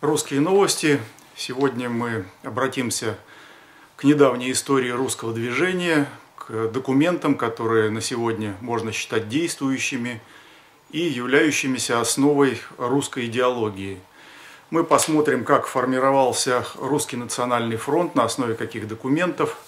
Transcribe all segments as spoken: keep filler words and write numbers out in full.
Русские новости. Сегодня мы обратимся к недавней истории русского движения, к документам, которые на сегодня можно считать действующими и являющимися основой русской идеологии. Мы посмотрим, как формировался Русский национальный фронт, на основе каких документов,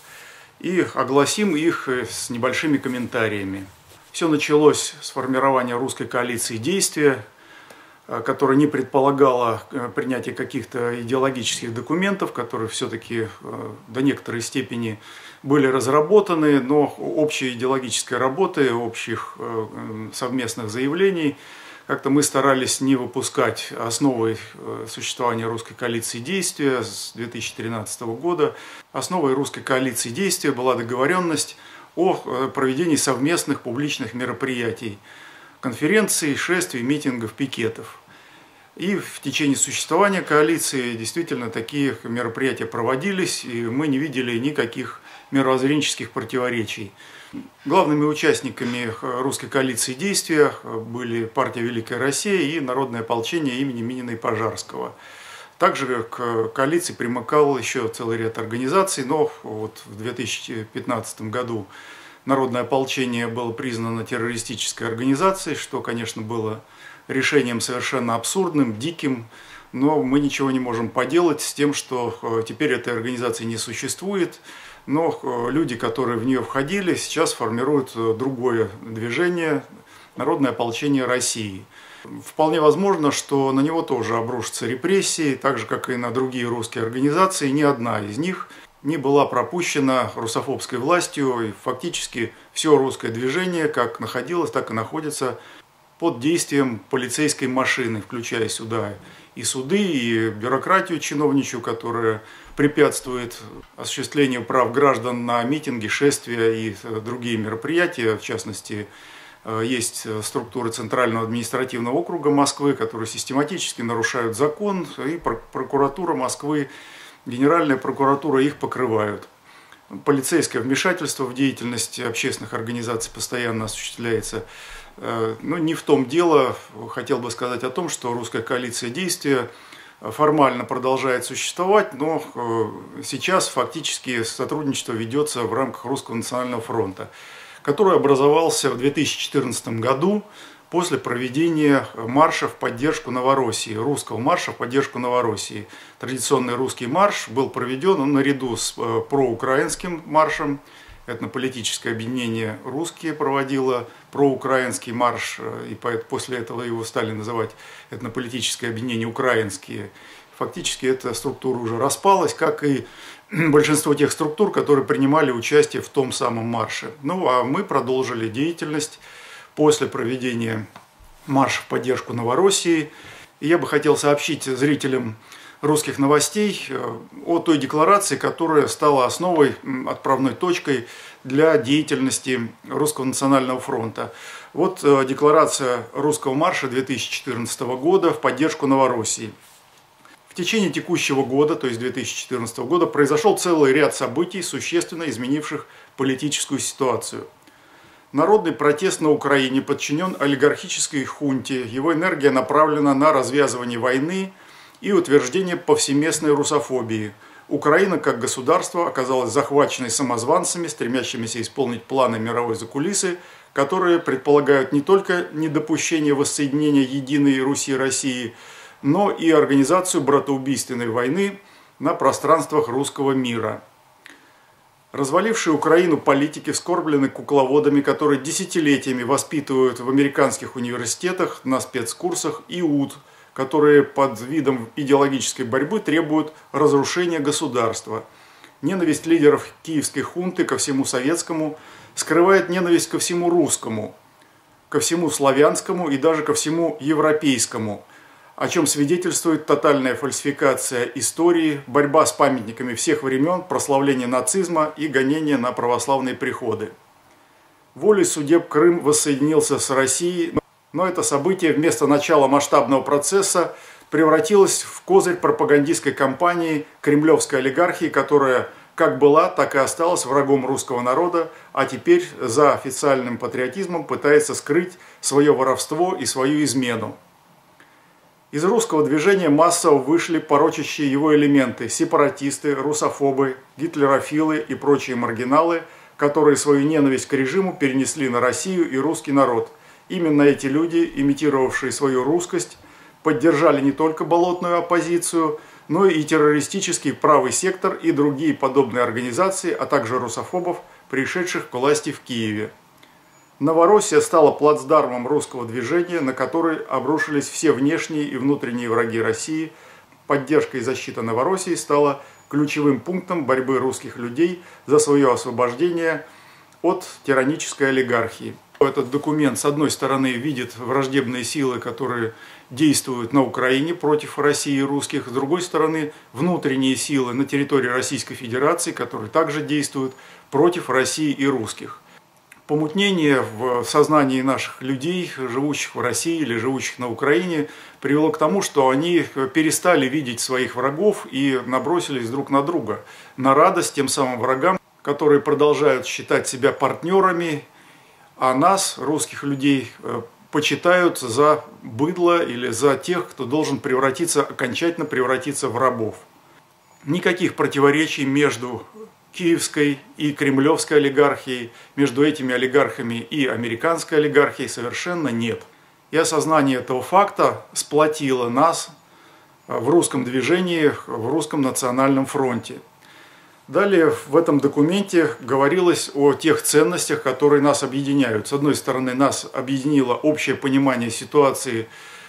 и огласим их с небольшими комментариями. Все началось с формирования русской коалиции действия, которая не предполагала принятие каких-то идеологических документов, которые все-таки до некоторой степени были разработаны, но общей идеологической работы, общих совместных заявлений как-то мы старались не выпускать. Основой существования русской коалиции действия с две тысячи тринадцатого года. Основой русской коалиции действия была договоренность о проведении совместных публичных мероприятий, конференций, шествий, митингов, пикетов. И в течение существования коалиции действительно такие мероприятия проводились, и мы не видели никаких мировоззренческих противоречий. Главными участниками русской коалиции действия были партия «Великая Россия» и Народное ополчение имени Минина и Пожарского. Также к коалиции примыкал еще целый ряд организаций, но вот в две тысячи пятнадцатом году Народное ополчение было признано террористической организацией, что, конечно, было решением совершенно абсурдным, диким, но мы ничего не можем поделать с тем, что теперь этой организации не существует, но люди, которые в нее входили, сейчас формируют другое движение – Народное ополчение России. Вполне возможно, что на него тоже обрушатся репрессии, так же, как и на другие русские организации. Ни одна из них не была пропущена русофобской властью, и фактически все русское движение как находилось, так и находится под действием полицейской машины, включая сюда и суды, и бюрократию чиновничью, которая препятствует осуществлению прав граждан на митинги, шествия и другие мероприятия. В частности, есть структуры Центрального административного округа Москвы, которые систематически нарушают закон, и прокуратура Москвы, Генеральная прокуратура их покрывают. Полицейское вмешательство в деятельность общественных организаций постоянно осуществляется. Но не в том дело. Хотел бы сказать о том, что русская коалиция действия формально продолжает существовать, но сейчас фактически сотрудничество ведется в рамках Русского национального фронта, который образовался в две тысячи четырнадцатом году после проведения марша в поддержку Новороссии, русского марша в поддержку Новороссии. Традиционный русский марш был проведен он наряду с проукраинским маршем. Этнополитическое объединение «Русские» проводило проукраинский марш, и после этого его стали называть этнополитическое объединение «Украинские». Фактически эта структура уже распалась, как и большинство тех структур, которые принимали участие в том самом марше. Ну а мы продолжили деятельность после проведения марша в поддержку Новороссии. И я бы хотел сообщить зрителям русских новостей о той декларации, которая стала основой, отправной точкой для деятельности Русского национального фронта. Вот декларация русского марша две тысячи четырнадцатого года в поддержку Новороссии. В течение текущего года, то есть две тысячи четырнадцатого года, произошел целый ряд событий, существенно изменивших политическую ситуацию. Народный протест на Украине подчинен олигархической хунте, его энергия направлена на развязывание войны и утверждение повсеместной русофобии. Украина как государство оказалась захваченной самозванцами, стремящимися исполнить планы мировой закулисы, которые предполагают не только недопущение воссоединения единой Руси и России, но и организацию братоубийственной войны на пространствах русского мира. Развалившие Украину политики вскорблены кукловодами, которые десятилетиями воспитывают в американских университетах, на спецкурсах иуд, которые под видом идеологической борьбы требуют разрушения государства. Ненависть лидеров киевской хунты ко всему советскому скрывает ненависть ко всему русскому, ко всему славянскому и даже ко всему европейскому, о чем свидетельствует тотальная фальсификация истории, борьба с памятниками всех времен, прославление нацизма и гонение на православные приходы. Волей судеб Крым воссоединился с Россией, но это событие вместо начала масштабного процесса превратилось в козырь пропагандистской кампании кремлевской олигархии, которая как была, так и осталась врагом русского народа, а теперь за официальным патриотизмом пытается скрыть свое воровство и свою измену. Из русского движения массово вышли порочащие его элементы – сепаратисты, русофобы, гитлерофилы и прочие маргиналы, которые свою ненависть к режиму перенесли на Россию и русский народ. Именно эти люди, имитировавшие свою русскость, поддержали не только болотную оппозицию, но и террористический правый сектор и другие подобные организации, а также русофобов, пришедших к власти в Киеве. Новороссия стала плацдармом русского движения, на который обрушились все внешние и внутренние враги России. Поддержка и защита Новороссии стала ключевым пунктом борьбы русских людей за свое освобождение от тиранической олигархии. Этот документ, с одной стороны, видит враждебные силы, которые действуют на Украине против России и русских, с другой стороны, внутренние силы на территории Российской Федерации, которые также действуют против России и русских. Помутнение в сознании наших людей, живущих в России или живущих на Украине, привело к тому, что они перестали видеть своих врагов и набросились друг на друга, на радость тем самым врагам, которые продолжают считать себя партнерами, а нас, русских людей, почитают за быдло или за тех, кто должен превратиться, окончательно превратиться в рабов. Никаких противоречий между киевской и кремлевской олигархией, между этими олигархами и американской олигархией совершенно нет. И осознание этого факта сплотило нас в русском движении, в русском национальном фронте. Далее в этом документе говорилось о тех ценностях, которые нас объединяют. С одной стороны, нас объединило общее понимание ситуации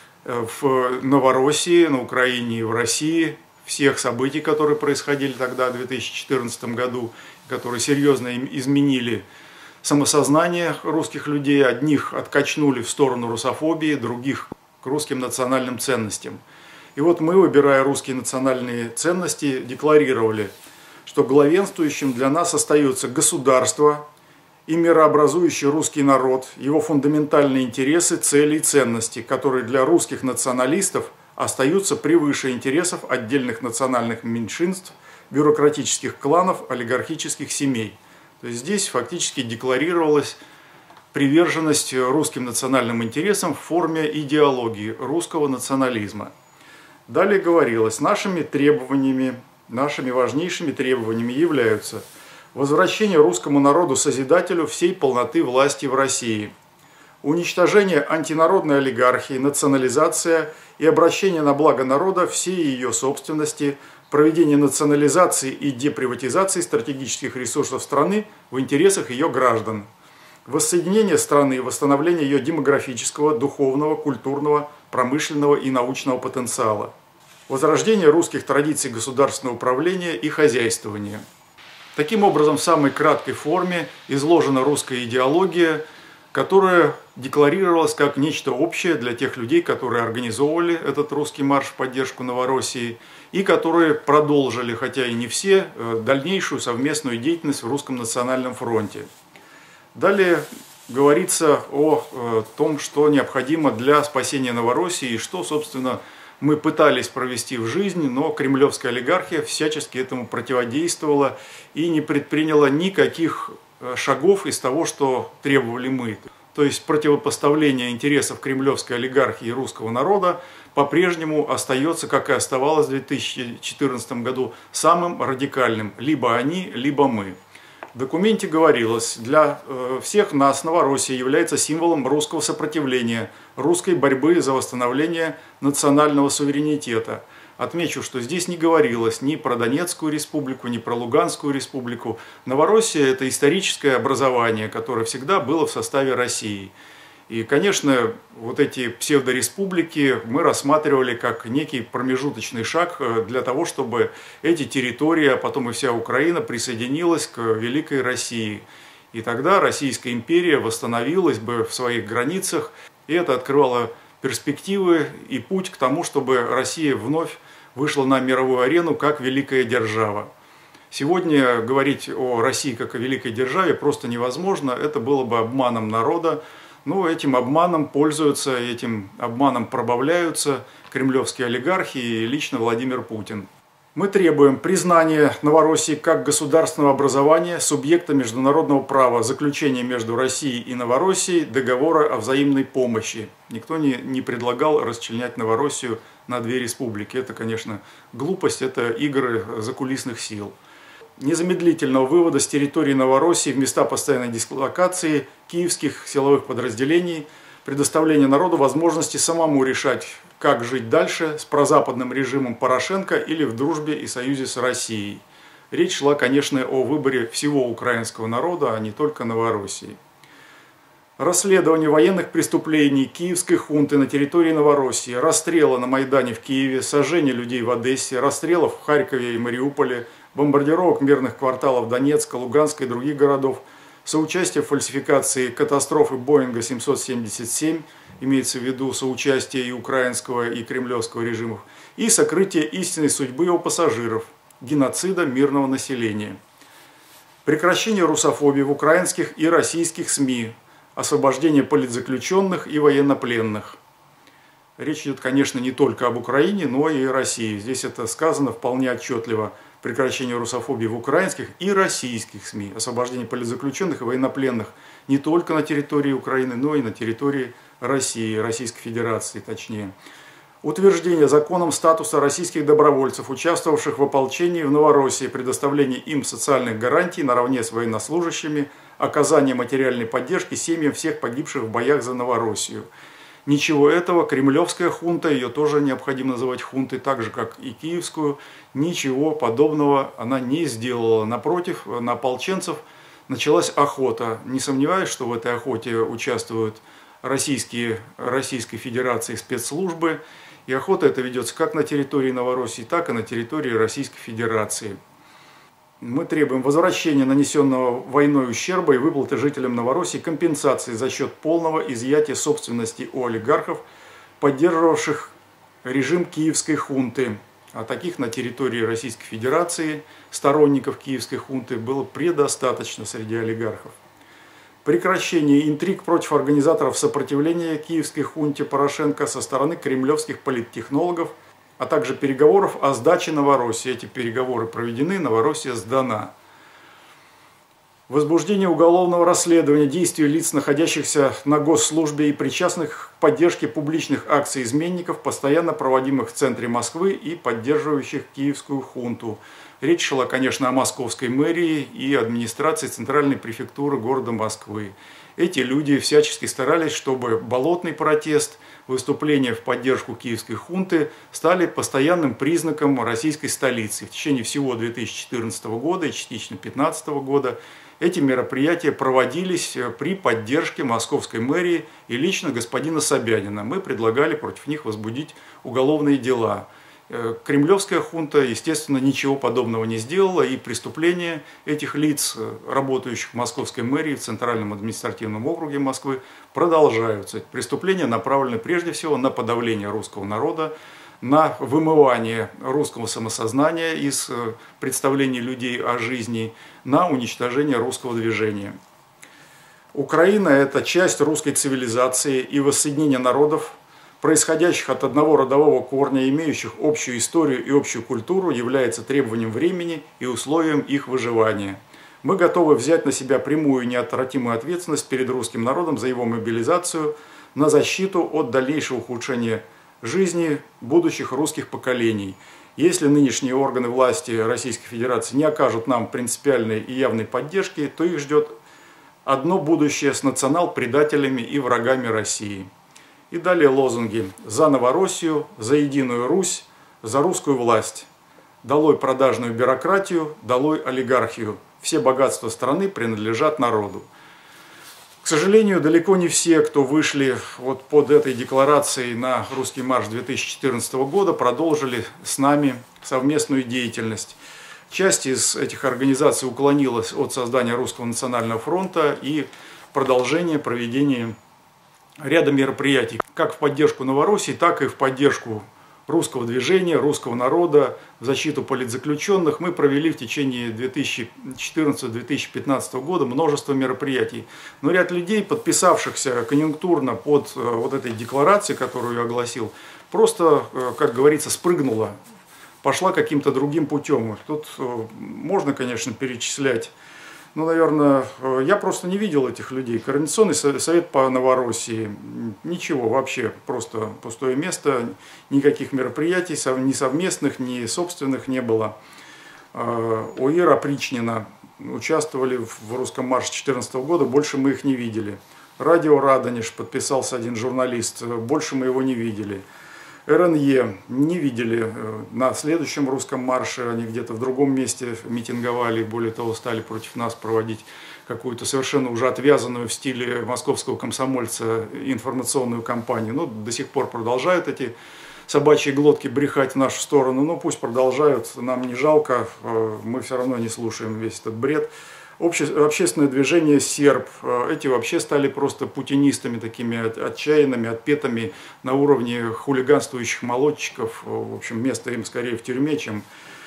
в Новороссии, на Украине и в России, всех событий, которые происходили тогда, в две тысячи четырнадцатом году, которые серьезно изменили самосознание русских людей. Одних откачнули в сторону русофобии, других к русским национальным ценностям. И вот мы, выбирая русские национальные ценности, декларировали, что главенствующим для нас остается государство и мирообразующий русский народ, его фундаментальные интересы, цели и ценности, которые для русских националистов остаются превыше интересов отдельных национальных меньшинств, бюрократических кланов, олигархических семей. То есть здесь фактически декларировалась приверженность русским национальным интересам в форме идеологии русского национализма. Далее говорилось, нашими требованиями, нашими важнейшими требованиями являются возвращение русскому народу-созидателю всей полноты власти в России, уничтожение антинародной олигархии, национализация и обращение на благо народа всей ее собственности, проведение национализации и деприватизации стратегических ресурсов страны в интересах ее граждан, воссоединение страны и восстановление ее демографического, духовного, культурного, промышленного и научного потенциала, возрождение русских традиций государственного управления и хозяйствования. Таким образом, в самой краткой форме изложена русская идеология, которая декларировалась как нечто общее для тех людей, которые организовывали этот русский марш в поддержку Новороссии и которые продолжили, хотя и не все, дальнейшую совместную деятельность в Русском национальном фронте. Далее говорится о том, что необходимо для спасения Новороссии и что, собственно, мы пытались провести в жизнь, но кремлевская олигархия всячески этому противодействовала и не предприняла никаких шагов из того, что требовали мы. То есть противопоставление интересов кремлевской олигархии и русского народа по-прежнему остается, как и оставалось в две тысячи четырнадцатом году, самым радикальным. Либо они, либо мы. В документе говорилось, для всех нас Новороссия является символом русского сопротивления, русской борьбы за восстановление национального суверенитета. Отмечу, что здесь не говорилось ни про Донецкую республику, ни про Луганскую республику. Новороссия – это историческое образование, которое всегда было в составе России. И, конечно, вот эти псевдореспублики мы рассматривали как некий промежуточный шаг для того, чтобы эти территории, а потом и вся Украина присоединилась к Великой России. И тогда Российская империя восстановилась бы в своих границах, и это открывало перспективы и путь к тому, чтобы Россия вновь вышла на мировую арену как великая держава. Сегодня говорить о России как о великой державе просто невозможно, это было бы обманом народа, но этим обманом пользуются, этим обманом пробавляются кремлевские олигархи и лично Владимир Путин. Мы требуем признания Новороссии как государственного образования, субъекта международного права, заключения между Россией и Новороссией договора о взаимной помощи. Никто не, не предлагал расчленять Новороссию на две республики. Это, конечно, глупость, это игры закулисных сил. Незамедлительного вывода с территории Новороссии в места постоянной дислокации киевских силовых подразделений, предоставление народу возможности самому решать, как жить дальше с прозападным режимом Порошенко или в дружбе и союзе с Россией. Речь шла, конечно, о выборе всего украинского народа, а не только Новороссии. Расследование военных преступлений киевской хунты на территории Новороссии, расстрела на Майдане в Киеве, сожжение людей в Одессе, расстрелов в Харькове и Мариуполе, бомбардировок мирных кварталов Донецка, Луганска и других городов, соучастие в фальсификации катастрофы Боинга семьсот семьдесят семь, имеется в виду соучастие и украинского, и кремлевского режимов, и сокрытие истинной судьбы его пассажиров, геноцида мирного населения. Прекращение русофобии в украинских и российских СМИ, освобождение политзаключенных и военнопленных. Речь идет, конечно, не только об Украине, но и о России. Здесь это сказано вполне отчетливо. Прекращение русофобии в украинских и российских СМИ, освобождение политзаключенных и военнопленных не только на территории Украины, но и на территории России, Российской Федерации точнее. Утверждение законом статуса российских добровольцев, участвовавших в ополчении в Новороссии, предоставление им социальных гарантий наравне с военнослужащими, оказание материальной поддержки семьям всех погибших в боях за Новороссию. Ничего этого кремлевская хунта, ее тоже необходимо называть хунтой, так же как и киевскую, ничего подобного она не сделала. Напротив, на ополченцев началась охота. Не сомневаюсь, что в этой охоте участвуют российские, Российской Федерации спецслужбы. И охота эта ведется как на территории Новороссии, так и на территории Российской Федерации. Мы требуем возвращения нанесенного войной ущерба и выплаты жителям Новороссии компенсации за счет полного изъятия собственности у олигархов, поддерживавших режим киевской хунты. А таких на территории Российской Федерации сторонников киевской хунты было предостаточно среди олигархов. Прекращение интриг против организаторов сопротивления киевской хунте Порошенко со стороны кремлевских политтехнологов, а также переговоров о сдаче Новороссии. Эти переговоры проведены, Новороссия сдана. Возбуждение уголовного расследования действий лиц, находящихся на госслужбе и причастных к поддержке публичных акций изменников, постоянно проводимых в центре Москвы и поддерживающих киевскую хунту. Речь шла, конечно, о московской мэрии и администрации центральной префектуры города Москвы. Эти люди всячески старались, чтобы болотный протест, выступления в поддержку киевской хунты стали постоянным признаком российской столицы. В течение всего две тысячи четырнадцатого года и частично две тысячи пятнадцатого года эти мероприятия проводились при поддержке московской мэрии и лично господина Собянина. Мы предлагали против них возбудить уголовные дела. Кремлевская хунта, естественно, ничего подобного не сделала, и преступления этих лиц, работающих в московской мэрии, в Центральном административном округе Москвы, продолжаются. Преступления направлены прежде всего на подавление русского народа, на вымывание русского самосознания из представлений людей о жизни, на уничтожение русского движения. Украина – это часть русской цивилизации и воссоединение народов, происходящих от одного родового корня, имеющих общую историю и общую культуру, является требованием времени и условием их выживания. Мы готовы взять на себя прямую и неотвратимую ответственность перед русским народом за его мобилизацию на защиту от дальнейшего ухудшения жизни будущих русских поколений. Если нынешние органы власти Российской Федерации не окажут нам принципиальной и явной поддержки, то их ждет одно будущее с национал-предателями и врагами России. И далее лозунги: «За Новороссию», «За единую Русь», «За русскую власть», «Долой продажную бюрократию», «Долой олигархию». Все богатства страны принадлежат народу. К сожалению, далеко не все, кто вышли вот под этой декларацией на русский марш две тысячи четырнадцатого года, продолжили с нами совместную деятельность. Часть из этих организаций уклонилась от создания Русского национального фронта и продолжения проведения ряда мероприятий, как в поддержку Новороссии, так и в поддержку русского движения, русского народа, в защиту политзаключенных. Мы провели в течение две тысячи четырнадцатого — две тысячи пятнадцатого года множество мероприятий. Но ряд людей, подписавшихся конъюнктурно под вот этой декларацией, которую я огласил, просто, как говорится, спрыгнуло пошла каким-то другим путем. Тут можно, конечно, перечислять. Ну, наверное, я просто не видел этих людей. Координационный совет по Новороссии, ничего вообще, просто пустое место, никаких мероприятий, ни совместных, ни собственных не было. ОИР опричнина участвовали в русском марше две тысячи четырнадцатого года, больше мы их не видели. Радио Радонеж, подписался один журналист, больше мы его не видели. эр эн е не видели на следующем русском марше, они где-то в другом месте митинговали, более того, стали против нас проводить какую-то совершенно уже отвязанную в стиле московского комсомольца информационную кампанию. Ну, до сих пор продолжают эти собачьи глотки брехать в нашу сторону, ну пусть продолжают, нам не жалко, мы все равно не слушаем весь этот бред. Обще, общественное движение «Серб», эти вообще стали просто путинистами, такими отчаянными, отпетыми на уровне хулиганствующих молодчиков. В общем, место им скорее в тюрьме, чем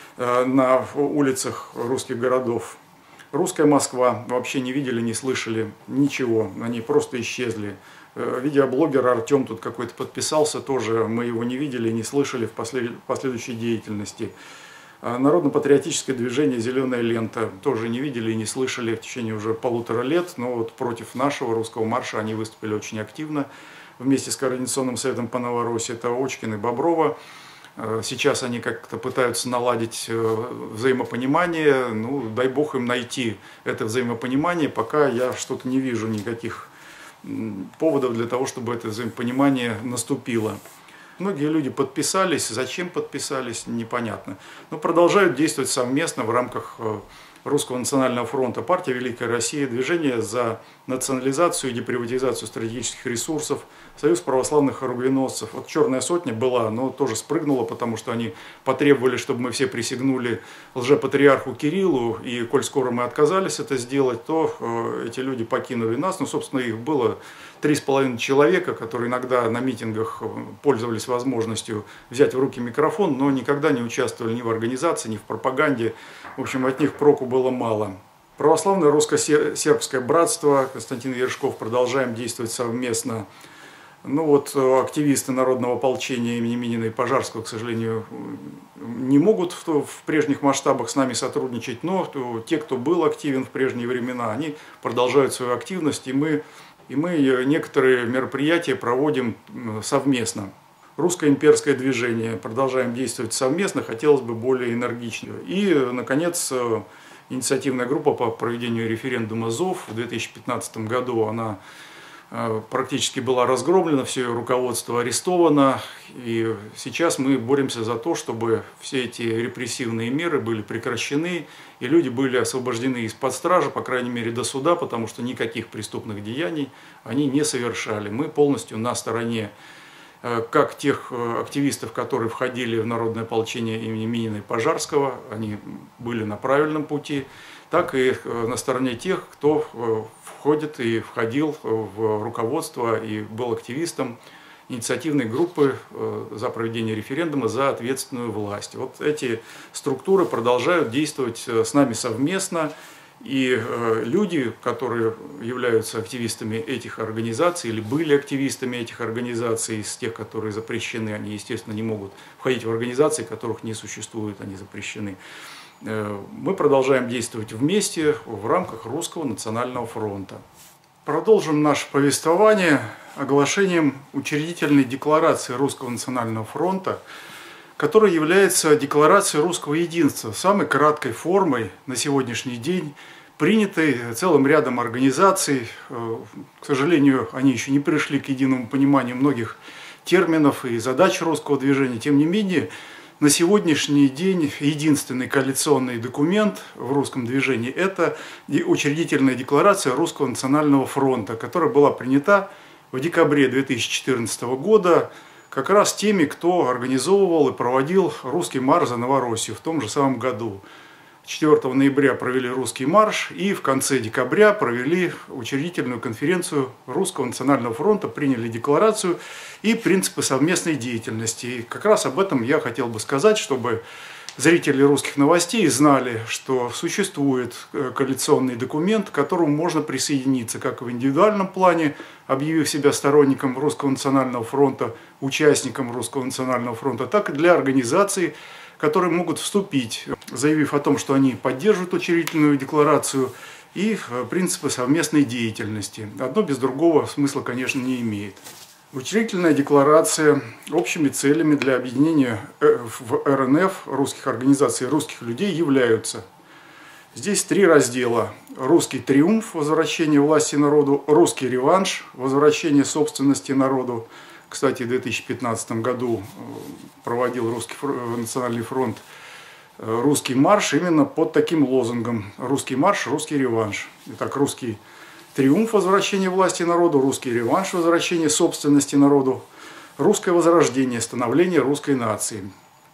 на улицах русских городов. Русская Москва вообще не видели, не слышали ничего, они просто исчезли. Видеоблогер Артем тут какой-то подписался, тоже мы его не видели, не слышали в послед... последующей деятельности. Народно-патриотическое движение «Зеленая лента» тоже не видели и не слышали в течение уже полутора лет, но вот против нашего русского марша они выступили очень активно вместе с Координационным советом по Новороссии, это Очкин и Боброва. Сейчас они как-то пытаются наладить взаимопонимание, ну дай бог им найти это взаимопонимание, пока я что-то не вижу никаких поводов для того, чтобы это взаимопонимание наступило. Многие люди подписались, зачем подписались, непонятно. Но продолжают действовать совместно в рамках Русского национального фронта, партия «Великая Россия», движение за национализацию и деприватизацию стратегических ресурсов, Союз православных оруженосцев. Вот «Черная сотня» была, но тоже спрыгнула, потому что они потребовали, чтобы мы все присягнули лжепатриарху Кириллу, и коль скоро мы отказались это сделать, то э, эти люди покинули нас. Ну, собственно, их было три с половиной человека, которые иногда на митингах пользовались возможностью взять в руки микрофон, но никогда не участвовали ни в организации, ни в пропаганде. В общем, от них проку было мало. Православное русско-сербское братство, Константин Вершков, продолжаем действовать совместно. Ну вот активисты народного ополчения имени Минина и Пожарского, к сожалению, не могут в, в прежних масштабах с нами сотрудничать, но те, кто был активен в прежние времена, они продолжают свою активность, и мы, и мы некоторые мероприятия проводим совместно. Русское имперское движение, продолжаем действовать совместно, хотелось бы более энергично. И, наконец, инициативная группа по проведению референдума ЗОВ в две тысячи пятнадцатом году, она практически была разгромлена, все ее руководство арестовано. И сейчас мы боремся за то, чтобы все эти репрессивные меры были прекращены, и люди были освобождены из-под стражи, по крайней мере до суда, потому что никаких преступных деяний они не совершали. Мы полностью на стороне как тех активистов, которые входили в народное ополчение имени Минина и Пожарского, они были на правильном пути, так и на стороне тех, кто входит и входил в руководство и был активистом инициативной группы за проведение референдума за ответственную власть. Вот эти структуры продолжают действовать с нами совместно. И э, люди, которые являются активистами этих организаций или были активистами этих организаций, из тех, которые запрещены, они, естественно, не могут входить в организации, которых не существует, они запрещены. Э, мы продолжаем действовать вместе в рамках Русского национального фронта. Продолжим наше повествование оглашением учредительной декларации Русского национального фронта, которая является декларацией русского единства, самой краткой формой на сегодняшний день, принятой целым рядом организаций. К сожалению, они еще не пришли к единому пониманию многих терминов и задач русского движения. Тем не менее, на сегодняшний день единственный коалиционный документ в русском движении – это учредительная декларация Русского национального фронта, которая была принята в декабре две тысячи четырнадцатого года, как раз теми, кто организовывал и проводил русский марш за Новороссию в том же самом году. четвёртого ноября провели русский марш и в конце декабря провели учредительную конференцию Русского национального фронта, приняли декларацию и принципы совместной деятельности. И как раз об этом я хотел бы сказать, чтобы зрители русских новостей знали, что существует коалиционный документ, к которому можно присоединиться как в индивидуальном плане, объявив себя сторонником Русского национального фронта, участником Русского национального фронта, так и для организации, которые могут вступить, заявив о том, что они поддерживают учредительную декларацию и принципы совместной деятельности. Одно без другого смысла, конечно, не имеет. Учредительная декларация общими целями для объединения в эр эн эф русских организаций и русских людей являются. Здесь три раздела. Русский триумф, возвращение власти народу, русский реванш, возвращение собственности народу. Кстати, в две тысячи пятнадцатом году проводил Русский национальный фронт русский марш именно под таким лозунгом. Русский марш, русский реванш. Итак, русский триумф, возвращение власти народу, русский реванш, возвращение собственности народу, русское возрождение, становление русской нации.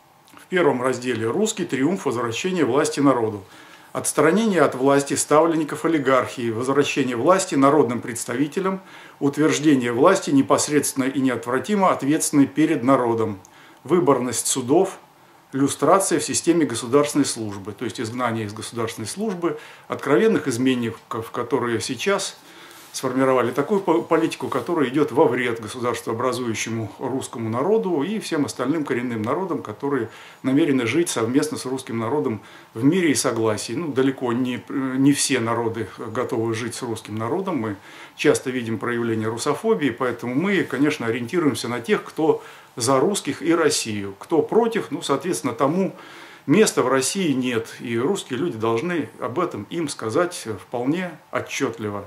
В первом разделе русский триумф, возвращение власти народу. Отстранение от власти ставленников олигархии, возвращение власти народным представителям, утверждение власти непосредственно и неотвратимо ответственной перед народом, выборность судов, люстрация в системе государственной службы, то есть изгнание из государственной службы откровенных изменников, которые сейчас сформировали такую политику, которая идет во вред государствообразующему русскому народу и всем остальным коренным народам, которые намерены жить совместно с русским народом в мире и согласии. Ну, далеко не, не все народы готовы жить с русским народом. Мы часто видим проявление русофобии, поэтому мы, конечно, ориентируемся на тех, кто за русских и Россию. Кто против, ну, соответственно, тому места в России нет. И русские люди должны об этом им сказать вполне отчетливо.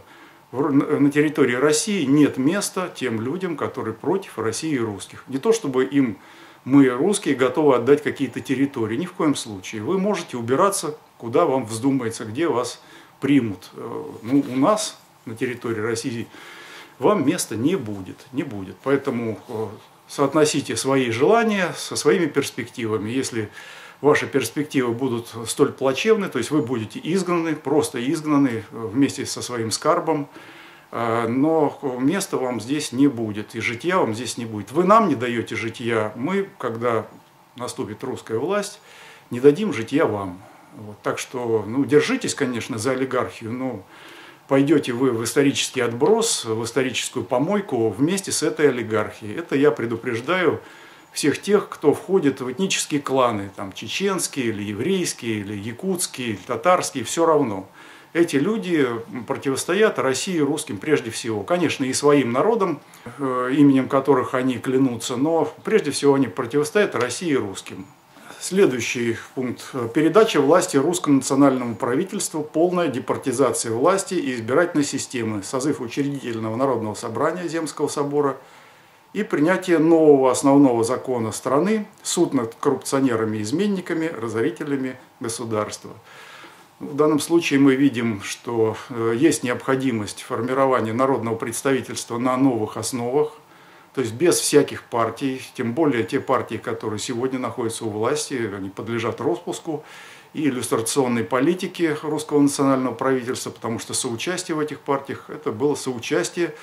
На территории России нет места тем людям, которые против России и русских. Не то чтобы им, мы, русские, готовы отдать какие-то территории, ни в коем случае. Вы можете убираться, куда вам вздумается, где вас примут. Ну, у нас на территории России вам места не будет, не будет. Поэтому соотносите свои желания со своими перспективами. Если ваши перспективы будут столь плачевны, то есть вы будете изгнаны, просто изгнаны вместе со своим скарбом, но места вам здесь не будет, и житья вам здесь не будет. Вы нам не даете житья, мы, когда наступит русская власть, не дадим житья вам. Вот. Так что, ну, держитесь, конечно, за олигархию, но пойдете вы в исторический отброс, в историческую помойку вместе с этой олигархией. Это я предупреждаю всех тех, кто входит в этнические кланы, там, чеченские, или еврейские, или якутские, или татарские, все равно. Эти люди противостоят России и русским прежде всего. Конечно, и своим народам, именем которых они клянутся, но прежде всего они противостоят России и русским. Следующий пункт. Передача власти русскому национальному правительству, полная департизация власти и избирательной системы, созыв учредительного народного собрания Земского собора и принятие нового основного закона страны, суд над коррупционерами и изменниками, разорителями государства. В данном случае мы видим, что есть необходимость формирования народного представительства на новых основах, то есть без всяких партий, тем более те партии, которые сегодня находятся у власти, они подлежат распуску и иллюстрационной политике русского национального правительства, потому что соучастие в этих партиях – это было соучастие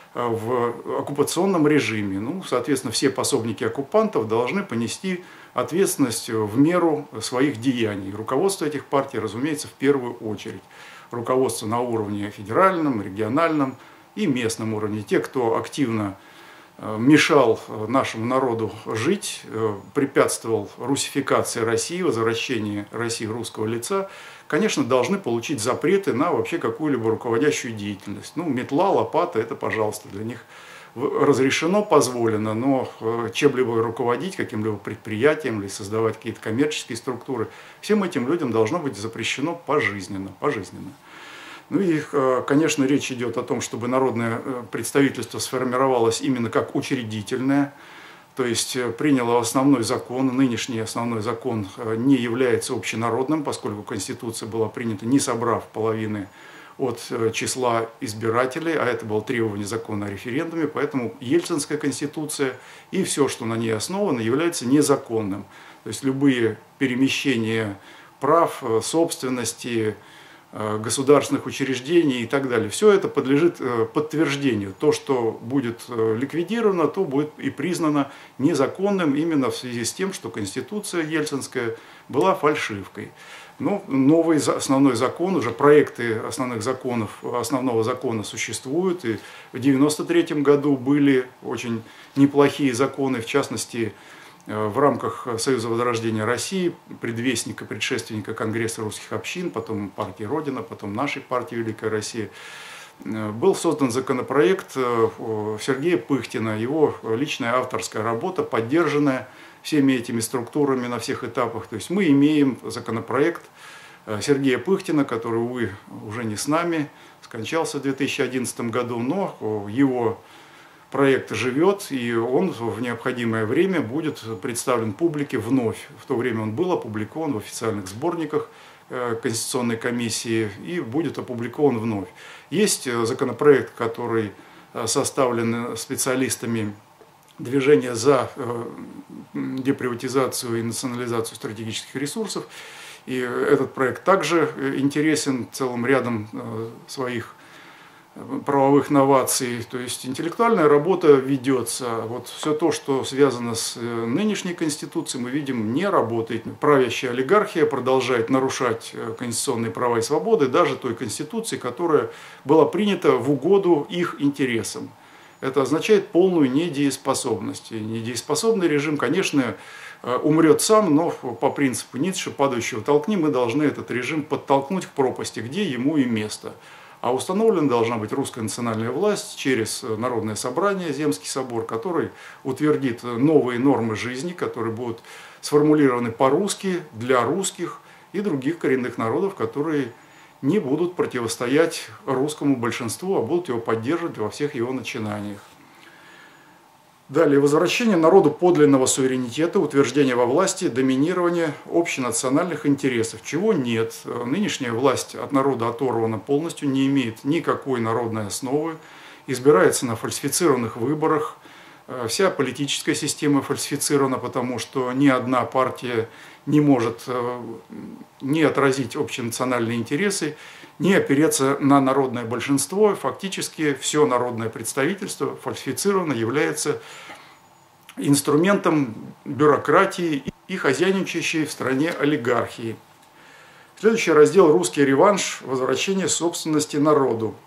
в оккупационном режиме. Ну, соответственно, все пособники оккупантов должны понести ответственность в меру своих деяний. Руководство этих партий, разумеется, в первую очередь. Руководство на уровне федеральном, региональном и местном уровне. Те, кто активно мешал нашему народу жить, препятствовал русификации России, возвращению России русского лица, конечно, должны получить запреты на вообще какую-либо руководящую деятельность. Ну, метла, лопата – это, пожалуйста, для них разрешено, позволено, но чем-либо руководить, каким-либо предприятием или создавать какие-то коммерческие структуры, всем этим людям должно быть запрещено пожизненно. пожизненно. Ну и, конечно, речь идет о том, чтобы народное представительство сформировалось именно как учредительное, то есть приняло основной закон. Нынешний основной закон не является общенародным, поскольку Конституция была принята, не собрав половины от числа избирателей, а это было требование закона о референдуме, поэтому Ельцинская Конституция и все, что на ней основано, является незаконным. То есть любые перемещения прав, собственности, государственных учреждений и так далее. Все это подлежит подтверждению. То, что будет ликвидировано, то будет и признано незаконным именно в связи с тем, что Конституция Ельцинская была фальшивкой. Но новый основной закон, уже проекты основных законов, основного закона существуют. И в девяносто третьем году были очень неплохие законы, в частности, в рамках Союза Возрождения России, предвестника, предшественника Конгресса русских общин, потом партии Родина, потом нашей партии Великая Россия, был создан законопроект Сергея Пыхтина, его личная авторская работа, поддержанная всеми этими структурами на всех этапах. То есть мы имеем законопроект Сергея Пыхтина, который, увы, уже не с нами, скончался в две тысячи одиннадцатом году, но его проект живет, и он в необходимое время будет представлен публике вновь. В то время он был опубликован в официальных сборниках Конституционной комиссии и будет опубликован вновь. Есть законопроект, который составлен специалистами движения за деприватизацию и национализацию стратегических ресурсов. И этот проект также интересен целым рядом своих правовых новаций. То есть интеллектуальная работа ведется. Вот все то, что связано с нынешней Конституцией, мы видим, не работает. Правящая олигархия продолжает нарушать конституционные права и свободы даже той Конституции, которая была принята в угоду их интересам. Это означает полную недееспособность. И недееспособный режим, конечно, умрет сам, но по принципу Ницше, падающего толкни, мы должны этот режим подтолкнуть к пропасти, где ему и место. А установлена должна быть русская национальная власть через Народное собрание, Земский собор, который утвердит новые нормы жизни, которые будут сформулированы по-русски, для русских и других коренных народов, которые не будут противостоять русскому большинству, а будут его поддерживать во всех его начинаниях. Далее, возвращение народу подлинного суверенитета, утверждение во власти, доминирование общенациональных интересов, чего нет. Нынешняя власть от народа оторвана полностью, не имеет никакой народной основы, избирается на фальсифицированных выборах. Вся политическая система фальсифицирована, потому что ни одна партия не может не отразить общенациональные интересы, не опереться на народное большинство. Фактически все народное представительство фальсифицировано, является инструментом бюрократии и хозяйничающей в стране олигархии. Следующий раздел «Русский реванш. Возвращение собственности народу».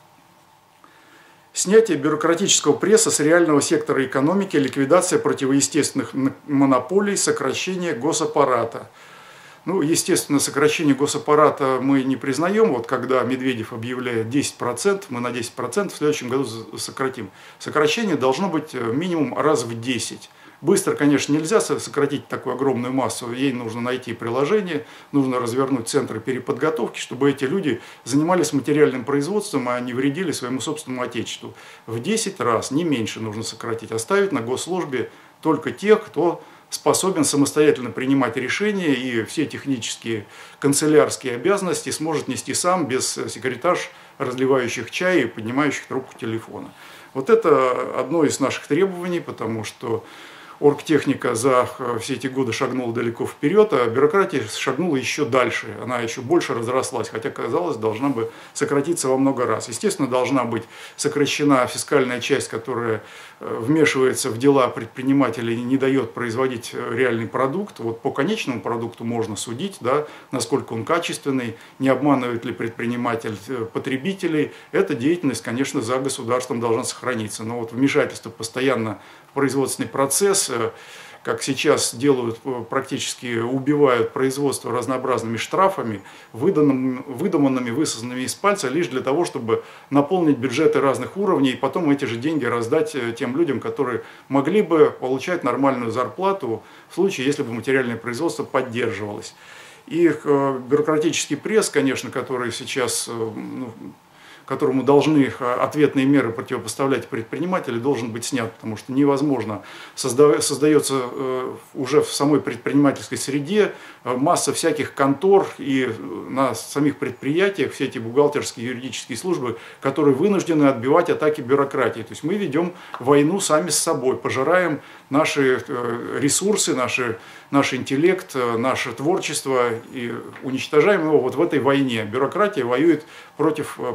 Снятие бюрократического пресса с реального сектора экономики, ликвидация противоестественных монополий, сокращение госаппарата. Ну, естественно, сокращение госаппарата мы не признаем. Вот когда Медведев объявляет десять процентов, мы на десять процентов в следующем году сократим. Сокращение должно быть минимум раз в десять. Быстро, конечно, нельзя сократить такую огромную массу. Ей нужно найти приложение, нужно развернуть центры переподготовки, чтобы эти люди занимались материальным производством, а не вредили своему собственному отечеству. В десять раз, не меньше, нужно сократить. Оставить на госслужбе только тех, кто способен самостоятельно принимать решения, и все технические канцелярские обязанности сможет нести сам, без секретарш, разливающих чай и поднимающих трубку телефона. Вот это одно из наших требований, потому что оргтехника за все эти годы шагнула далеко вперед, а бюрократия шагнула еще дальше. Она еще больше разрослась, хотя, казалось, должна бы сократиться во много раз. Естественно, должна быть сокращена фискальная часть, которая вмешивается в дела предпринимателей и не дает производить реальный продукт. Вот по конечному продукту можно судить, да, насколько он качественный, не обманывает ли предприниматель потребителей. Эта деятельность, конечно, за государством должна сохраниться. Но вот вмешательство постоянно в производственный процесс, как сейчас делают, практически убивают производство разнообразными штрафами, выданными, выдуманными, высосанными из пальца, лишь для того, чтобы наполнить бюджеты разных уровней и потом эти же деньги раздать тем людям, которые могли бы получать нормальную зарплату в случае, если бы материальное производство поддерживалось. И бюрократический пресс, конечно, который сейчас, ну, которому должны ответные меры противопоставлять предприниматели, должен быть снят, потому что невозможно. Создается уже в самой предпринимательской среде масса всяких контор, и на самих предприятиях все эти бухгалтерские, юридические службы, которые вынуждены отбивать атаки бюрократии. То есть мы ведем войну сами с собой, пожираем наши ресурсы, наши, наш интеллект, наше творчество и уничтожаем его вот в этой войне. Бюрократия воюет против предпринимателей.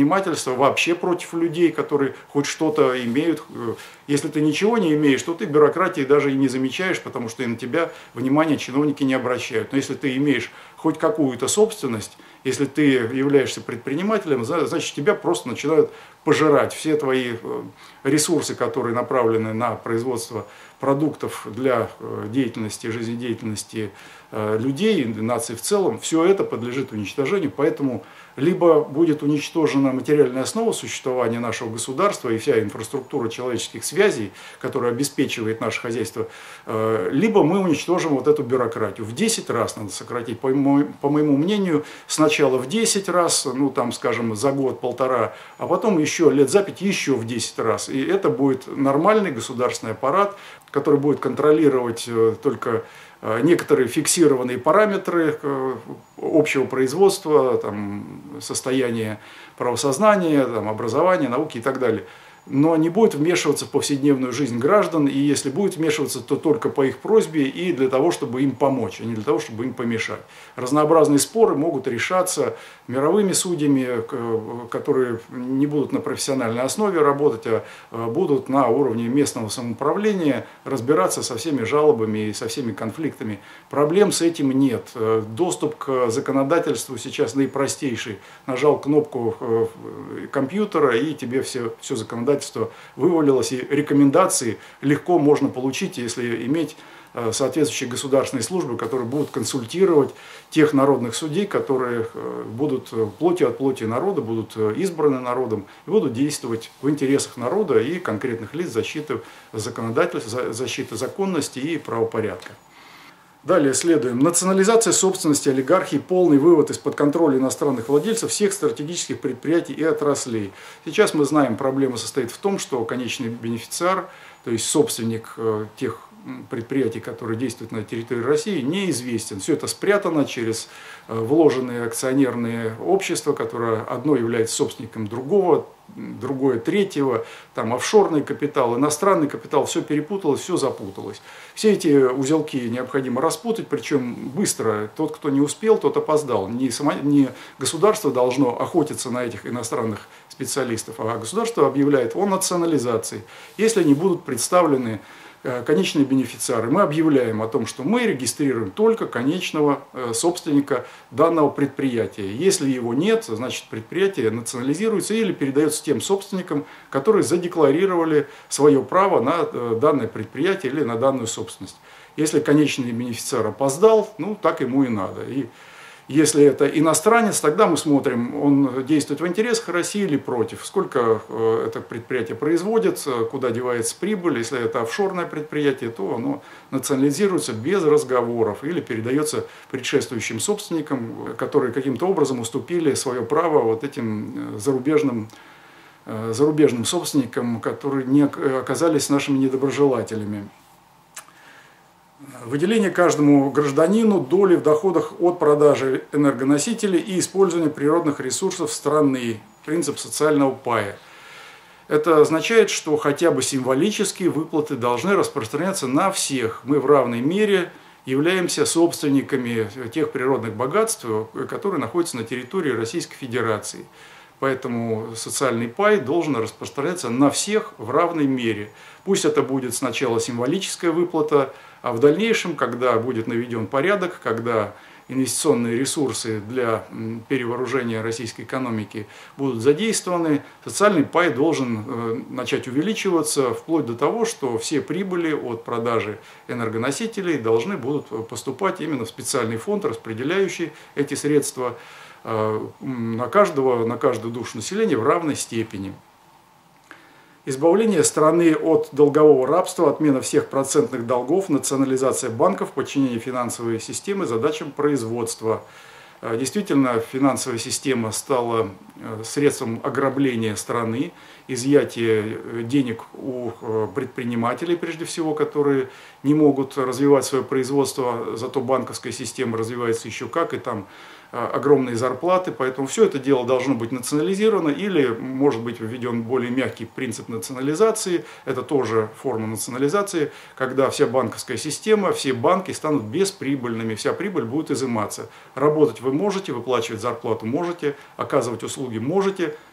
предпринимательства, вообще против людей, которые хоть что-то имеют. Если ты ничего не имеешь, то ты бюрократии даже и не замечаешь, потому что и на тебя внимания чиновники не обращают. Но если ты имеешь хоть какую-то собственность, если ты являешься предпринимателем, значит тебя просто начинают пожирать. Все твои ресурсы, которые направлены на производство продуктов для деятельности, жизнедеятельности людей, нации в целом, все это подлежит уничтожению. Поэтому либо будет уничтожена материальная основа существования нашего государства и вся инфраструктура человеческих связей, которая обеспечивает наше хозяйство, либо мы уничтожим вот эту бюрократию. В десять раз надо сократить. По моему, по моему мнению, сначала в десять раз, ну там, скажем, за год-полтора, а потом еще лет за пять еще в десять раз. И это будет нормальный государственный аппарат, который будет контролировать только некоторые фиксированные параметры общего производства, там, состояния правосознания, там, образования, науки и так далее. Но не будет вмешиваться в повседневную жизнь граждан, и если будет вмешиваться, то только по их просьбе и для того, чтобы им помочь, а не для того, чтобы им помешать. Разнообразные споры могут решаться мировыми судьями, которые не будут на профессиональной основе работать, а будут на уровне местного самоуправления разбираться со всеми жалобами и со всеми конфликтами. Проблем с этим нет. Доступ к законодательству сейчас наипростейший. Нажал кнопку компьютера, и тебе все, все законодательство вывалилось, и рекомендации легко можно получить, если иметь соответствующие государственные службы, которые будут консультировать тех народных судей, которые будут плотью от плоти народа, будут избраны народом и будут действовать в интересах народа и конкретных лиц, защиты законодательства, защиты законности и правопорядка. Далее следуем. Национализация собственности олигархии, полный вывод из-под контроля иностранных владельцев всех стратегических предприятий и отраслей. Сейчас мы знаем, проблема состоит в том, что конечный бенефициар, то есть собственник тех предприятий, которые действуют на территории России, неизвестен. Все это спрятано через вложенные акционерные общества, которое одно является собственником другого, другое третьего, там офшорный капитал, иностранный капитал, все перепуталось, все запуталось. Все эти узелки необходимо распутать, причем быстро. Тот, кто не успел, тот опоздал. Не, само, не государство должно охотиться на этих иностранных специалистов, а государство объявляет о национализации. Если они будут представлены конечные бенефициары, мы объявляем о том, что мы регистрируем только конечного собственника данного предприятия. Если его нет, значит предприятие национализируется или передается тем собственникам, которые задекларировали свое право на данное предприятие или на данную собственность. Если конечный бенефициар опоздал, ну так ему и надо. И если это иностранец, тогда мы смотрим, он действует в интересах России или против, сколько это предприятие производит, куда девается прибыль. Если это офшорное предприятие, то оно национализируется без разговоров или передается предшествующим собственникам, которые каким-то образом уступили свое право вот этим зарубежным, зарубежным собственникам, которые не оказались нашими недоброжелателями. Выделение каждому гражданину доли в доходах от продажи энергоносителей и использования природных ресурсов страны. Принцип социального пая. Это означает, что хотя бы символические выплаты должны распространяться на всех. Мы в равной мере являемся собственниками тех природных богатств, которые находятся на территории Российской Федерации. Поэтому социальный пай должен распространяться на всех в равной мере. Пусть это будет сначала символическая выплата, а в дальнейшем, когда будет наведен порядок, когда инвестиционные ресурсы для перевооружения российской экономики будут задействованы, социальный пай должен начать увеличиваться вплоть до того, что все прибыли от продажи энергоносителей должны будут поступать именно в специальный фонд, распределяющий эти средства на каждого, на каждую душу населения в равной степени. Избавление страны от долгового рабства, отмена всех процентных долгов, национализация банков, подчинение финансовой системы задачам производства. Действительно, финансовая система стала средством ограбления страны, изъятия денег у предпринимателей, прежде всего, которые не могут развивать свое производство, зато банковская система развивается еще как, и там огромные зарплаты, поэтому все это дело должно быть национализировано или может быть введен более мягкий принцип национализации, это тоже форма национализации, когда вся банковская система, все банки станут бесприбыльными, вся прибыль будет изыматься. Работать вы можете, выплачивать зарплату можете, оказывать услуги можете,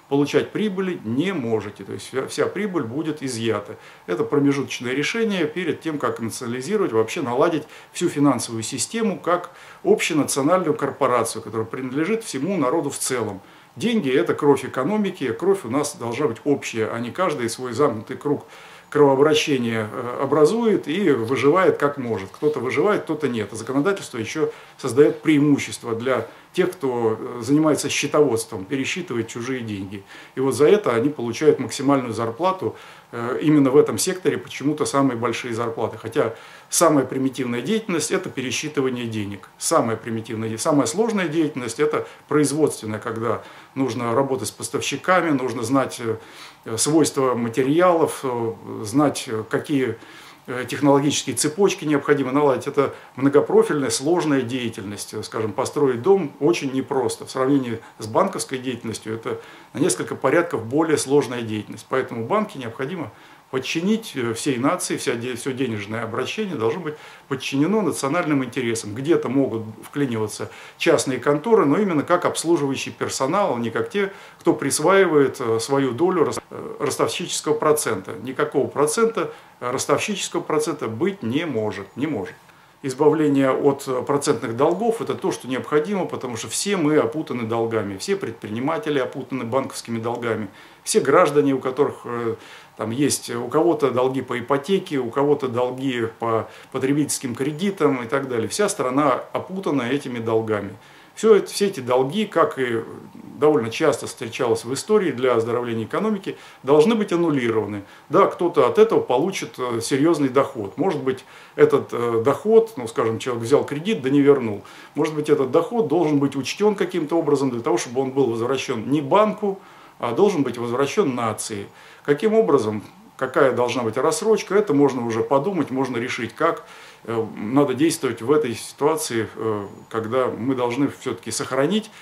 получать прибыли не можете. То есть вся прибыль будет изъята. Это промежуточное решение перед тем, как национализировать, вообще наладить всю финансовую систему как общенациональную корпорацию, которая принадлежит всему народу в целом. Деньги – это кровь экономики, кровь у нас должна быть общая, а не каждый свой замкнутый круг кровообращения образует и выживает как может. Кто-то выживает, кто-то нет. А законодательство еще создает преимущество для тех, кто занимается счетоводством, пересчитывает чужие деньги. И вот за это они получают максимальную зарплату. Именно в этом секторе почему-то самые большие зарплаты. Хотя самая примитивная деятельность – это пересчитывание денег. Самая примитивная, самая сложная деятельность – это производственная, когда нужно работать с поставщиками, нужно знать свойства материалов, знать, какие технологические цепочки необходимо наладить. Это многопрофильная, сложная деятельность. Скажем, построить дом очень непросто. В сравнении с банковской деятельностью это на несколько порядков более сложная деятельность. Поэтому банки необходимо подчинить всей нации, вся, все денежное обращение должно быть подчинено национальным интересам. Где-то могут вклиниваться частные конторы, но именно как обслуживающий персонал, не как те, кто присваивает свою долю ростовщического процента. Никакого процента, ростовщического процента быть не может. Не может. Избавление от процентных долгов – это то, что необходимо, потому что все мы опутаны долгами, все предприниматели опутаны банковскими долгами, все граждане, у которых там есть, у кого-то долги по ипотеке, у кого-то долги по потребительским кредитам и так далее. Вся страна опутана этими долгами. Все, это, все эти долги, как и довольно часто встречалось в истории для оздоровления экономики, должны быть аннулированы. Да, кто-то от этого получит серьезный доход. Может быть, этот доход, ну, скажем, человек взял кредит, да не вернул. Может быть, этот доход должен быть учтен каким-то образом для того, чтобы он был возвращен не банку, а должен быть возвращен нации. Каким образом, какая должна быть рассрочка, это можно уже подумать, можно решить, как надо действовать в этой ситуации, когда мы должны все-таки сохранить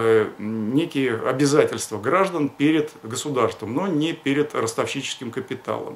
некие обязательства граждан перед государством, но не перед ростовщическим капиталом.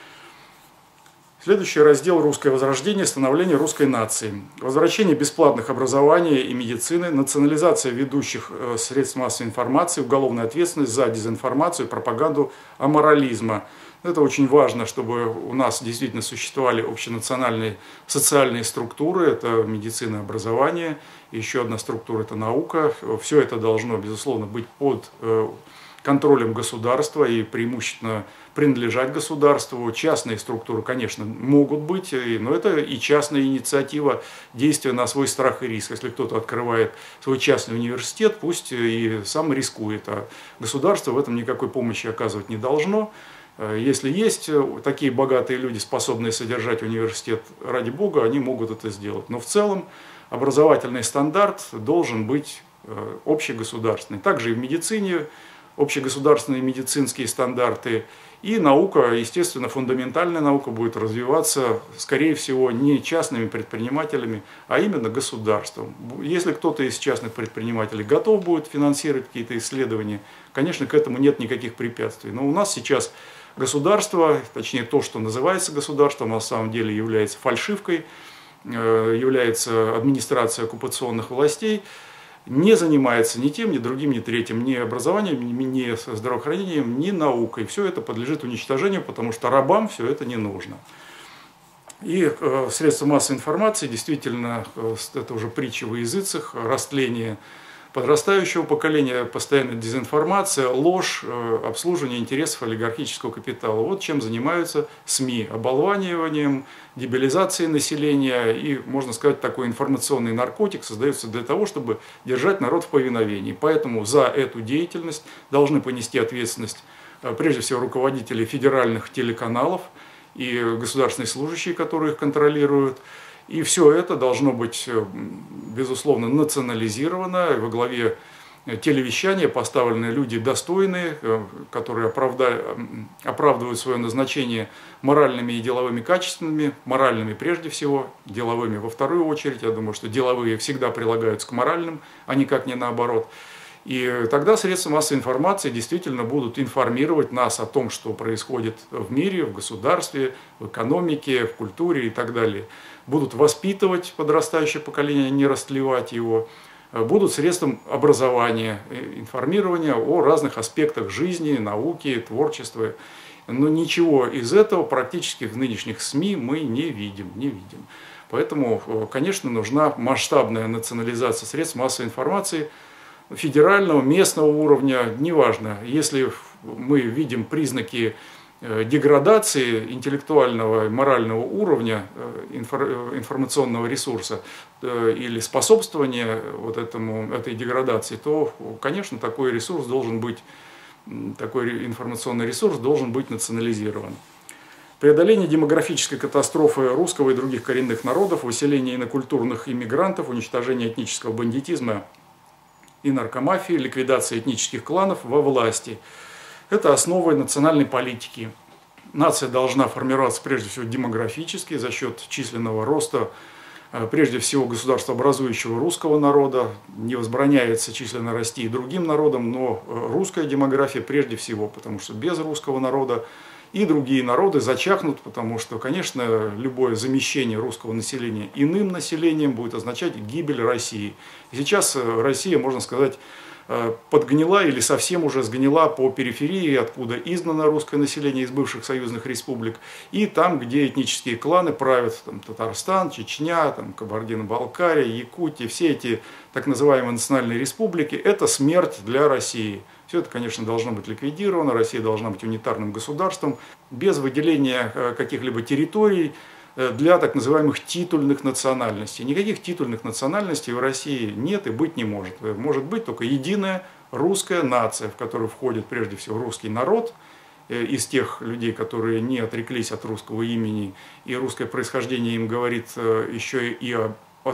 Следующий раздел «Русское возрождение. Становление русской нации». Возвращение бесплатных образования и медицины, национализация ведущих средств массовой информации, уголовная ответственность за дезинформацию, пропаганду аморализма. Это очень важно, чтобы у нас действительно существовали общенациональные социальные структуры, это медицина, образование, еще одна структура – это наука. Все это должно, безусловно, быть под контролем государства и преимущественно принадлежать государству. Частные структуры, конечно, могут быть, но это и частная инициатива, действия на свой страх и риск. Если кто-то открывает свой частный университет, пусть и сам рискует, а государство в этом никакой помощи оказывать не должно. Если есть такие богатые люди, способные содержать университет, ради бога, они могут это сделать. Но в целом образовательный стандарт должен быть общегосударственный. Также и в медицине общегосударственные медицинские стандарты. И наука, естественно, фундаментальная наука будет развиваться, скорее всего, не частными предпринимателями, а именно государством. Если кто-то из частных предпринимателей готов будет финансировать какие-то исследования, конечно, к этому нет никаких препятствий. Но у нас сейчас государство, точнее то, что называется государством, на самом деле является фальшивкой, является администрацией оккупационных властей, не занимается ни тем, ни другим, ни третьим, ни образованием, ни здравоохранением, ни наукой. Все это подлежит уничтожению, потому что рабам все это не нужно. И э, средства массовой информации, действительно, э, это уже притча во языцах, растление подрастающего поколения, постоянная дезинформация, ложь, э, обслуживание интересов олигархического капитала. Вот чем занимаются СМИ. Оболваниванием, дебилизацией населения и, можно сказать, такой информационный наркотик создается для того, чтобы держать народ в повиновении. Поэтому за эту деятельность должны понести ответственность э, прежде всего руководители федеральных телеканалов и государственные служащие, которые их контролируют. И все это должно быть, безусловно, национализировано. Во главе телевещания поставлены люди достойные, которые оправдывают свое назначение моральными и деловыми качествами, моральными прежде всего, деловыми во вторую очередь. Я думаю, что деловые всегда прилагаются к моральным, а никак не наоборот. И тогда средства массовой информации действительно будут информировать нас о том, что происходит в мире, в государстве, в экономике, в культуре и так далее. Будут воспитывать подрастающее поколение, не растлевать его, будут средством образования, информирования о разных аспектах жизни, науки, творчества. Но ничего из этого практически в нынешних СМИ мы не видим, не видим. Поэтому, конечно, нужна масштабная национализация средств массовой информации федерального, местного уровня, неважно. Если мы видим признаки деградации интеллектуального и морального уровня информационного ресурса или способствования вот этому, этой деградации, то, конечно, такой ресурс должен быть, такой информационный ресурс должен быть национализирован. Преодоление демографической катастрофы русского и других коренных народов, выселение инокультурных иммигрантов, уничтожение этнического бандитизма и наркомафии, ликвидация этнических кланов во власти. Это основы национальной политики. Нация должна формироваться прежде всего демографически за счет численного роста, прежде всего государствообразующего русского народа. Не возбраняется численно расти и другим народам, но русская демография прежде всего, потому что без русского народа и другие народы зачахнут, потому что, конечно, любое замещение русского населения иным населением будет означать гибель России. И сейчас Россия, можно сказать, подгнила или совсем уже сгнила по периферии, откуда изгнано русское население из бывших союзных республик, и там, где этнические кланы правят, там, Татарстан, Чечня, там, Кабардино-Балкария, Якутия, все эти так называемые национальные республики, это смерть для России. Все это, конечно, должно быть ликвидировано, Россия должна быть унитарным государством, без выделения каких-либо территорий для так называемых титульных национальностей. Никаких титульных национальностей в России нет и быть не может. Может быть только единая русская нация, в которую входит прежде всего русский народ, из тех людей, которые не отреклись от русского имени, и русское происхождение им говорит еще и об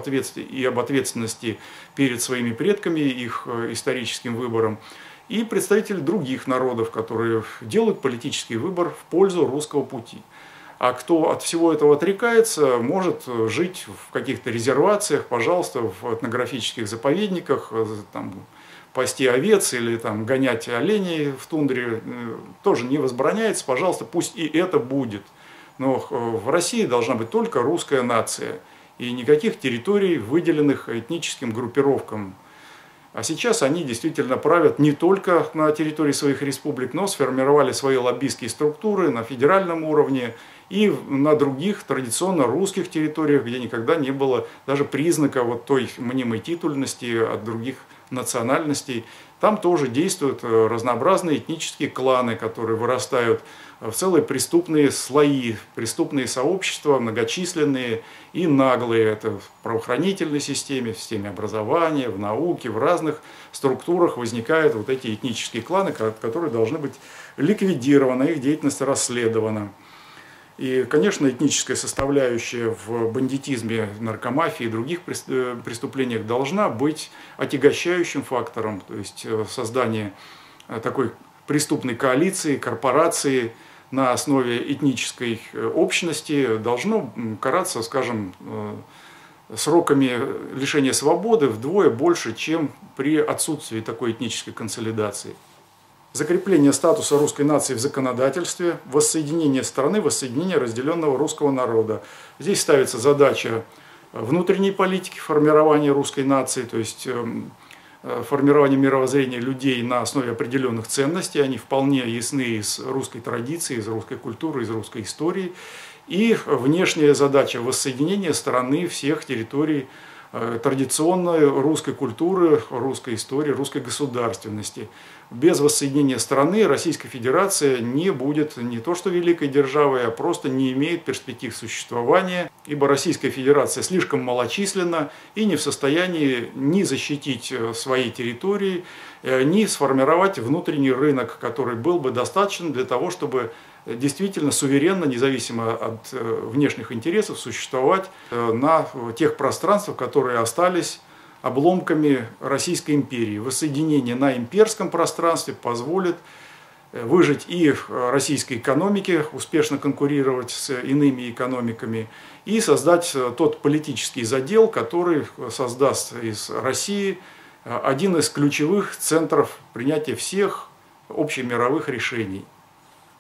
и об ответственности перед своими предками, их историческим выбором, и представители других народов, которые делают политический выбор в пользу русского пути. А кто от всего этого отрекается, может жить в каких-то резервациях, пожалуйста, в этнографических заповедниках, там, пасти овец или там, гонять оленей в тундре, тоже не возбраняется, пожалуйста, пусть и это будет. Но в России должна быть только русская нация, и никаких территорий, выделенных этническим группировкам. А сейчас они действительно правят не только на территории своих республик, но сформировали свои лоббистские структуры на федеральном уровне и на других традиционно русских территориях, где никогда не было даже признака вот той мнимой титульности от других национальностей. Там тоже действуют разнообразные этнические кланы, которые вырастают в целые преступные слои, преступные сообщества, многочисленные и наглые. Это в правоохранительной системе, в системе образования, в науке, в разных структурах возникают вот эти этнические кланы, которые должны быть ликвидированы, их деятельность расследована. И, конечно, этническая составляющая в бандитизме, наркомафии и других преступлениях должна быть отягощающим фактором, то есть создание такой преступной коалиции, корпорации на основе этнической общности должно караться, скажем, сроками лишения свободы вдвое больше, чем при отсутствии такой этнической консолидации. Закрепление статуса русской нации в законодательстве, воссоединение страны, воссоединение разделенного русского народа. Здесь ставится задача внутренней политики формирования русской нации, то есть формирование мировоззрения людей на основе определенных ценностей. Они вполне ясны из русской традиции, из русской культуры, из русской истории. И внешняя задача воссоединения страны, всех территорий традиционной русской культуры, русской истории, русской государственности. Без воссоединения страны Российская Федерация не будет не то что великой державой, а просто не имеет перспектив существования, ибо Российская Федерация слишком малочисленна и не в состоянии ни защитить свои территории, ни сформировать внутренний рынок, который был бы достаточен для того, чтобы действительно суверенно, независимо от внешних интересов, существовать на тех пространствах, которые остались обломками Российской империи. Воссоединение на имперском пространстве позволит выжить и российской экономике, успешно конкурировать с иными экономиками, и создать тот политический задел, который создаст из России один из ключевых центров принятия всех общемировых решений.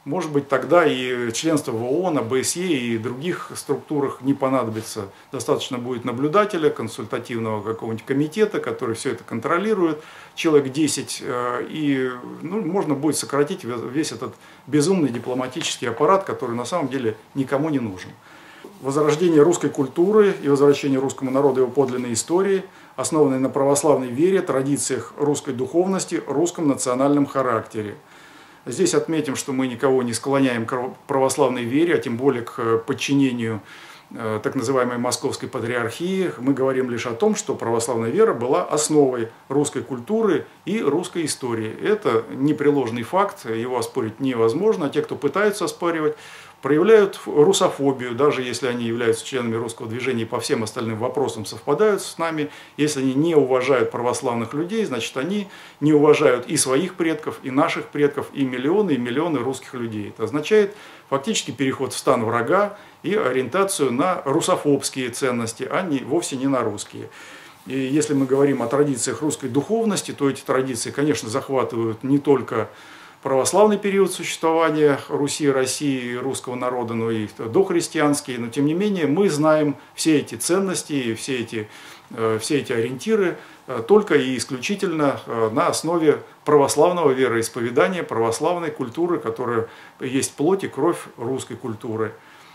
может быть, тогда и членство в ООН, ОБСЕ и других структурах не понадобится. Достаточно будет наблюдателя, консультативного какого-нибудь комитета, который все это контролирует, человек десять, и ну, можно будет сократить весь этот безумный дипломатический аппарат, который на самом деле никому не нужен. Возрождение русской культуры и возвращение русскому народу его подлинной истории, основанной на православной вере, традициях русской духовности, русском национальном характере. Здесь отметим, что мы никого не склоняем к православной вере, а тем более к подчинению так называемой Московской Патриархии. Мы говорим лишь о том, что православная вера была основой русской культуры и русской истории. Это непреложный факт, его оспорить невозможно. А те, кто пытаются оспаривать, проявляют русофобию, даже если они являются членами русского движения и по всем остальным вопросам совпадают с нами. Если они не уважают православных людей, значит, они не уважают и своих предков, и наших предков, и миллионы, и миллионы русских людей. Это означает фактически переход в стан врага и ориентацию на русофобские ценности, а не, вовсе не на русские. И если мы говорим о традициях русской духовности, то эти традиции, конечно, захватывают не только православный период существования Руси, России, русского народа, но и дохристианский. Но тем не менее мы знаем все эти ценности и все эти, все эти ориентиры только и исключительно на основе православного вероисповедания, православной культуры, которая есть плоть и кровь русской культуры.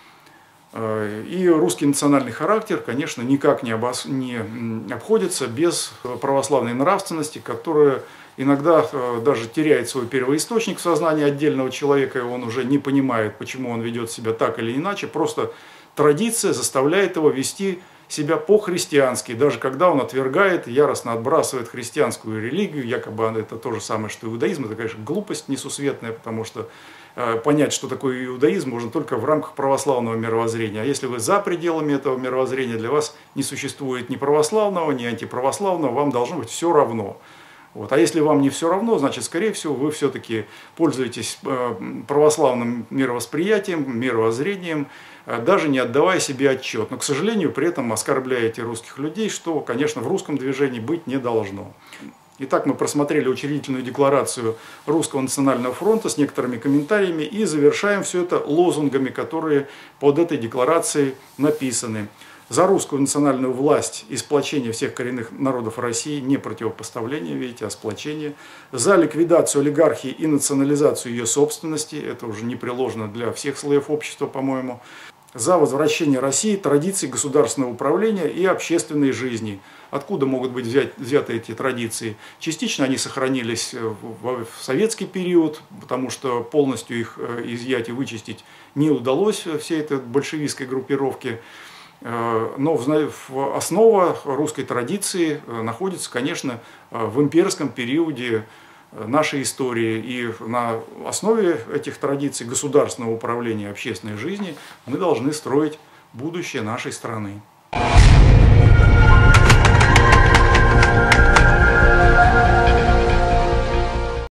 И русский национальный характер, конечно, никак не, обос... не обходится без православной нравственности, которая иногда даже теряет свой первоисточник в сознании отдельного человека, и он уже не понимает, почему он ведет себя так или иначе. Просто традиция заставляет его вести себя по-христиански, даже когда он отвергает, яростно отбрасывает христианскую религию, якобы это то же самое, что иудаизм. Это, конечно, глупость несусветная, потому что э, понять, что такое иудаизм, можно только в рамках православного мировоззрения. А если вы за пределами этого мировоззрения, для вас не существует ни православного, ни антиправославного, вам должно быть все равно. Вот. А если вам не все равно, значит, скорее всего, вы все-таки пользуетесь православным мировосприятием, мировоззрением, даже не отдавая себе отчет. Но, к сожалению, при этом оскорбляете русских людей, что, конечно, в русском движении быть не должно. Итак, мы просмотрели учредительную декларацию Русского национального фронта с некоторыми комментариями и завершаем все это лозунгами, которые под этой декларацией написаны. За русскую национальную власть и сплочение всех коренных народов России, не противопоставление, видите, а сплочение. За ликвидацию олигархии и национализацию ее собственности, это уже непреложно для всех слоев общества, по-моему. За возвращение России традиций государственного управления и общественной жизни. Откуда могут быть взять, взяты эти традиции? Частично они сохранились в, в советский период, потому что полностью их изъять и вычистить не удалось всей этой большевистской группировке. Но основа русской традиции находится, конечно, в имперском периоде нашей истории. И на основе этих традиций государственного управления общественной жизни мы должны строить будущее нашей страны.